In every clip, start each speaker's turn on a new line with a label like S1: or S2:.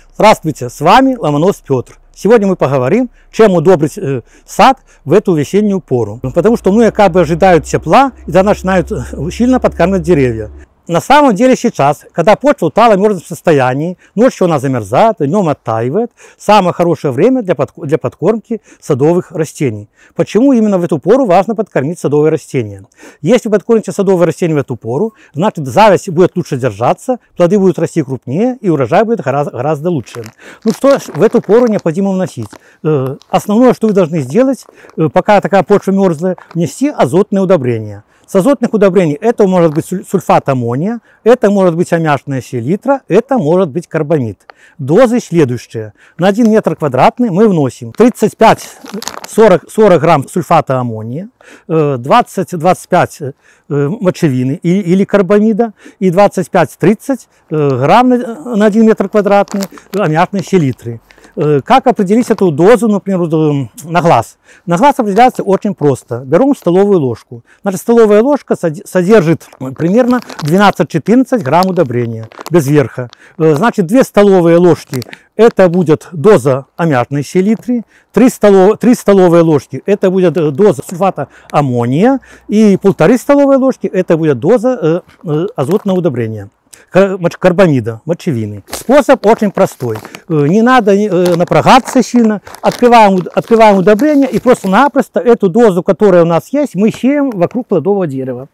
S1: Здравствуйте, с вами Ломонос Петр. Сегодня мы поговорим, чем удобрить сад в эту весеннюю пору. Потому что многие ожидают тепла и тогда начинают сильно подкармливать деревья. На самом деле сейчас, когда почва в талом мерзлом состоянии, ночью она замерзает, днем оттаивает, самое хорошее время для подкормки садовых растений. Почему именно в эту пору важно подкормить садовые растения? Если вы подкормите садовые растения в эту пору, значит зависть будет лучше держаться, плоды будут расти крупнее и урожай будет гораздо лучше. Ну что в эту пору необходимо вносить? Основное, что вы должны сделать, пока такая почва мерзлая, внести азотные удобрения. С азотных удобрений это может быть сульфат аммония, это может быть аммиачная селитра, это может быть карбамид. Дозы следующие. На 1 метр квадратный мы вносим 35-40 грамм сульфата аммония, 20-25 мочевины или карбамида и 25-30 грамм на 1 метр квадратный аммиачной селитры. Как определить эту дозу, например, на глаз? На глаз определяется очень просто. Берем столовую ложку. Значит, столовая ложка содержит примерно 12-14 грамм удобрения без верха. Значит, 2 столовые ложки это будет доза аммиачной селитры, 3 столовые ложки это будет доза сульфата аммония и 1,5 столовые ложки это будет доза азотного удобрения. Карбамида, мочевины. Способ очень простой. Не надо напрягаться сильно. Открываем удобрение и просто-напросто эту дозу, которая у нас есть, мы сеем вокруг плодового дерева.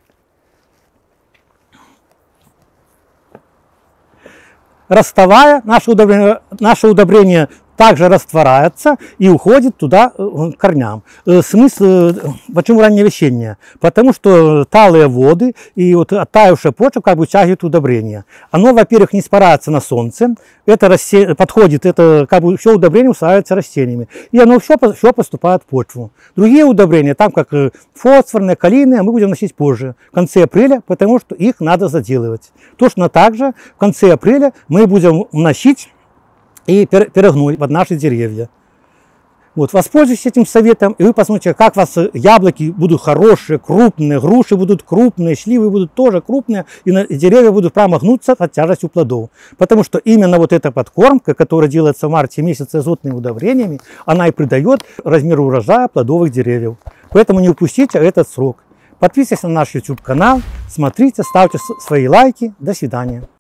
S1: Расставая, наше удобрение также растворяется и уходит туда к корням. Смысл, почему раннее весеннее? Потому что талые воды и вот оттаившая почва утягивает удобрение. Оно, во-первых, не испаряется на солнце, это подходит, это все удобрение усваивается растениями. И оно все поступает в почву. Другие удобрения, там как фосфорные, калийные, мы будем вносить позже, в конце апреля, потому что их надо заделывать. Точно так же в конце апреля мы будем вносить и перегнуть под наши деревья. Вот, воспользуйтесь этим советом, и вы посмотрите, как у вас яблоки будут хорошие, крупные, груши будут крупные, сливы будут тоже крупные, и деревья будут прямо гнуться от тяжести плодов. Потому что именно вот эта подкормка, которая делается в марте месяце азотными удобрениями, она и придает размер урожая плодовых деревьев. Поэтому не упустите этот срок. Подписывайтесь на наш YouTube канал, смотрите, ставьте свои лайки. До свидания.